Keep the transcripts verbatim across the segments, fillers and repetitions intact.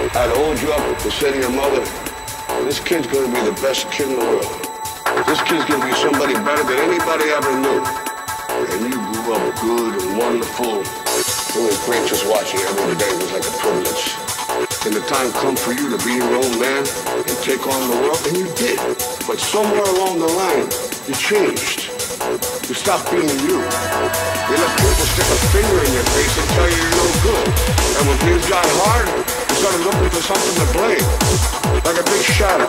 I'd hold you up and say to your mother, this kid's gonna be the best kid in the world. This kid's gonna be somebody better than anybody ever knew. And you grew up good and wonderful. It was great just watching you every day. It was like a privilege. And the time come for you to be your own man and take on the world, and you did. But somewhere along the line, you changed. You stopped being you. You let people stick a finger in your face and tell you you're no good. And when things got hard, you started looking for something to blame. Like a big shadow.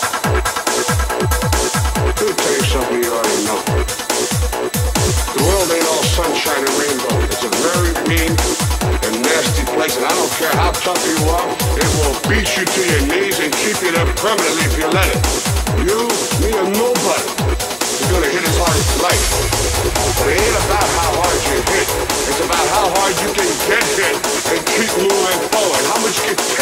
Let me tell you something you already know. The world ain't all sunshine and rainbow. It's a very mean and nasty place, and I don't care how tough you are, it will beat you to your knees and keep you there permanently if you let it. You, me, or nobody is gonna hit as hard as life. But it ain't about how hard you hit. It's about how hard you can get hit and keep moving forward. How much you can